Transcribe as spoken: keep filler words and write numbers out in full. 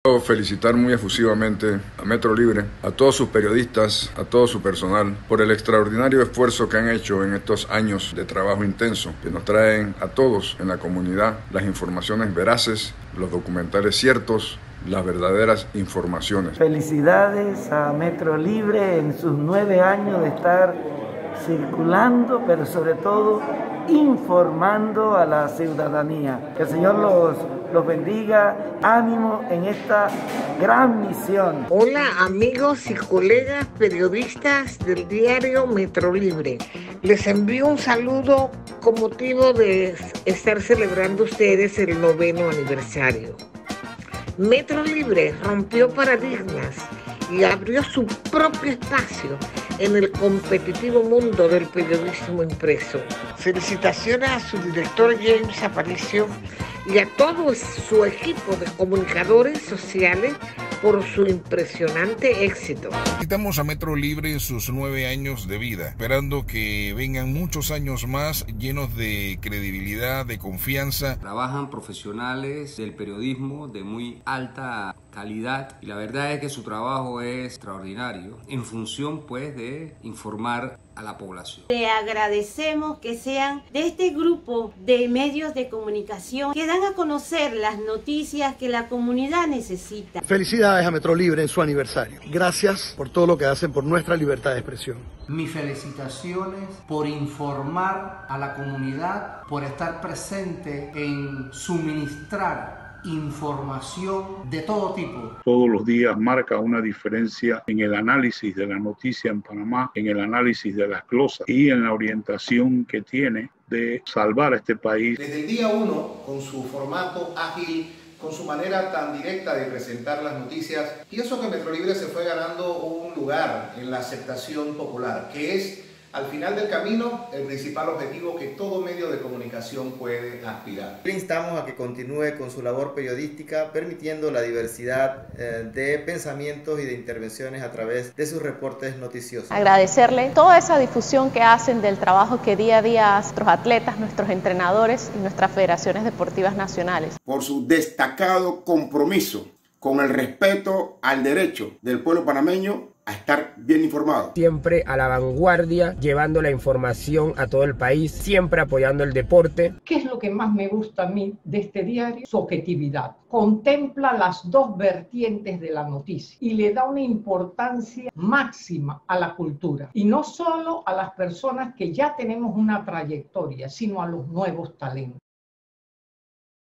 Quiero felicitar muy efusivamente a Metro Libre, a todos sus periodistas, a todo su personal, por el extraordinario esfuerzo que han hecho en estos años de trabajo intenso, que nos traen a todos en la comunidad las informaciones veraces, los documentales ciertos, las verdaderas informaciones. Felicidades a Metro Libre en sus nueve años de estar circulando, pero sobre todo informando a la ciudadanía. Que el Señor los, los bendiga, ánimo en esta gran misión. Hola amigos y colegas periodistas del diario Metro Libre. Les envío un saludo con motivo de estar celebrando ustedes el noveno aniversario. Metro Libre rompió paradigmas y abrió su propio espacio en el competitivo mundo del periodismo impreso. Felicitaciones a su director James Aparicio y a todo su equipo de comunicadores sociales por su impresionante éxito. Felicitamos a Metro Libre en sus nueve años de vida, esperando que vengan muchos años más llenos de credibilidad, de confianza. Trabajan profesionales del periodismo de muy alta calidad y la verdad es que su trabajo es extraordinario en función pues de informar a la población. Le agradecemos que sean de este grupo de medios de comunicación que dan a conocer las noticias que la comunidad necesita. Felicidades a Metro Libre en su aniversario. Gracias por todo lo que hacen por nuestra libertad de expresión. Mis felicitaciones por informar a la comunidad, por estar presente en suministrar información de todo tipo. Todos los días marca una diferencia en el análisis de la noticia en Panamá, en el análisis de las glosas y en la orientación que tiene de salvar a este país. Desde el día uno, con su formato ágil, con su manera tan directa de presentar las noticias, pienso que Metro Libre se fue ganando un lugar en la aceptación popular, que es al final del camino el principal objetivo que todo medio de comunicación puede aspirar. Le instamos a que continúe con su labor periodística, permitiendo la diversidad eh, de pensamientos y de intervenciones a través de sus reportes noticiosos. Agradecerle toda esa difusión que hacen del trabajo que día a día nuestros atletas, nuestros entrenadores y nuestras federaciones deportivas nacionales. Por su destacado compromiso con el respeto al derecho del pueblo panameño a estar bien informado. Siempre a la vanguardia, llevando la información a todo el país, siempre apoyando el deporte. ¿Qué es lo que más me gusta a mí de este diario? Su objetividad. Contempla las dos vertientes de la noticia y le da una importancia máxima a la cultura. Y no solo a las personas que ya tenemos una trayectoria, sino a los nuevos talentos.